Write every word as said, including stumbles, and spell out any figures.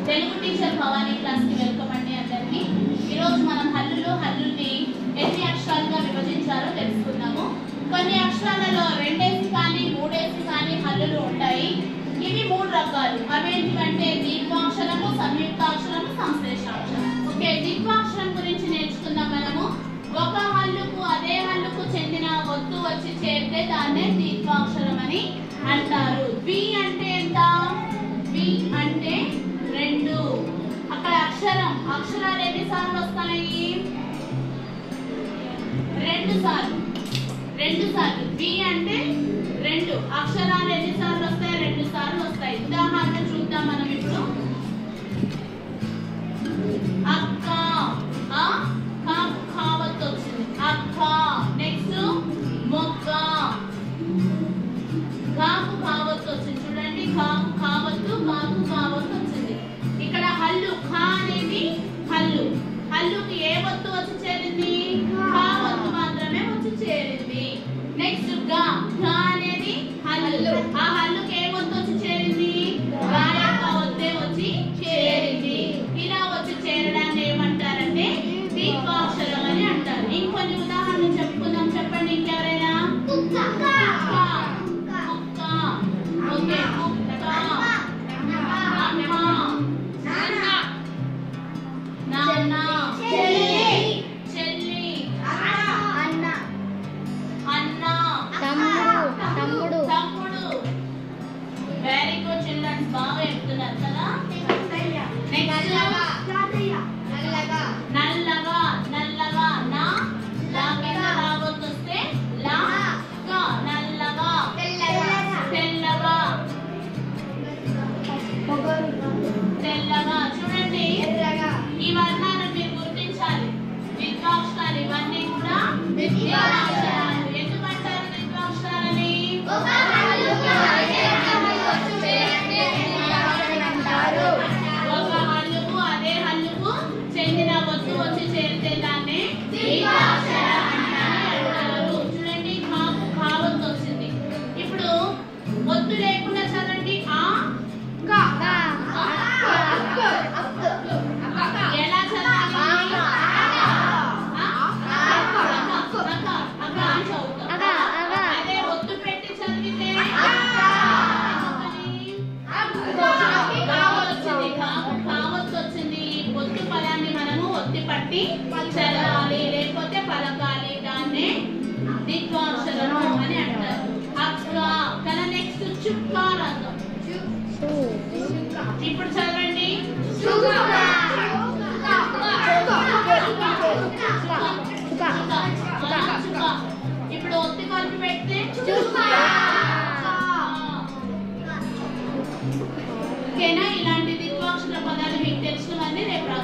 Telugu teacher Bhavani class కి welcome అండి అందరికీ. ఈ రోజు మనం హల్లులు హల్లుల్ని ఎన్ని అక్షరాలుగా విభజించారో తెలుసుకుందాము. కొన్ని అక్షరాలలో రెండేసి కానీ మూడేసి కానీ హల్లులు ఉంటాయి. ఇవి మూడు రకాలు. అవేంటివంటే దీర్ఘాక్షరము, సంయుక్తాక్షరము, సంశ్లేషాక్షరం. ఓకే, దీర్ఘాక్షరం గురించి నేర్చుకుందాం మనము. ఒక హల్లుకు అదే హల్లుకు చెందిన ఒత్తు వచ్చి చేరితే దాన్నే దీర్ఘాక్షరం అని అంటారు. బి అంటే ఎంత? బి అంటే రెండు. అక్కడ అక్షరం అక్షరాలు ఎన్నిసార్లు వస్తాయి? రెండు సార్లు. రెండు సార్లు. బి అంటే రెండు. అక్షరాలు ఎన్నిసార్లు వస్తాయి? రెండు సార్లు వస్తాయి. ఉదాహరణ చూద్దాం మనం ఇప్పుడు. అక్క, ఆ కాకు కావత్తు వచ్చింది. అక్క. నెక్స్ట్ మొక్క, కాకు కావత్తు వచ్చింది. చూడండి, కాకు కావత్తు, కాకు కావత్తు వచ్చింది. ఇక్కడ హల్లు ఖా అనేది హల్లు. హల్లుకి ఏ వత్తు వచ్చి చేరింది? కావత్తు మాత్రమే వచ్చి చేరింది. నెక్స్ట్ గా, గా అనేది హల్లు. ఆ హల్లుకి ఏ వత్తు వచ్చి చేరింది? గా యొక్క వత్తే వచ్చి చేరింది. ఇలా వచ్చి చేరడాన్ని ఏమంటారంటే దీర్ఘాక్షరం అని అంటారు. ఇంకొన్ని ఉదాహరణలు చెప్పుకుందాం. చెప్పండి ఇంకెవరైనా. కుక్క, ఓకే, కుక్క, నాన్న, చెల్లి, అన్న, తమ్ముడు. వెరీ గుడ్ చిల్డ్రన్స్, బాగా చెప్తున్నారు కదా. నెక్స్ట్ నల్లగా, నల్లగా, నా లా కింద రావొస్తే లా గా, నల్లగా. తెల్లగా, తెల్లగా. చూడండి, ఈ వర్ణాలను మీరు గుర్తించాలి. దీర్ఘాక్షరాలు ఇవన్నీ కూడా దీర్ఘాక్షరాలు. ఎందుకంటారు దీర్ఘాక్షరాలని? ఒక హల్లుకు అదే హల్లుకు చెందిన వత్తు వచ్చి చేరితే దాన్ని దీర్ఘాక్షరం అంటారు. చూడండి, కాకు కావత్తు వచ్చింది. ఇప్పుడు వత్తు లేకుండా చదవండి. ఆ ఎలా చదవాలి? అదే ఒత్తు పెట్టి చదివితే కావత్తు వచ్చింది. ఒత్తు పదాన్ని మనము ఒత్తి పట్టి చదవాలి, లేకపోతే పలకాలి. దాన్నే దీర్ఘాక్షరము అని అంటారు. అక్క కదా. నెక్స్ట్ చుక్క రంగం. ఇప్పుడు చదవండి. ఇప్పుడు ఒత్తి కలిపి పెడితే ఓకేనా? ఇలాంటి దీర్ఘాక్షర పదాలు మీకు తెలిసినవన్నీ రేపు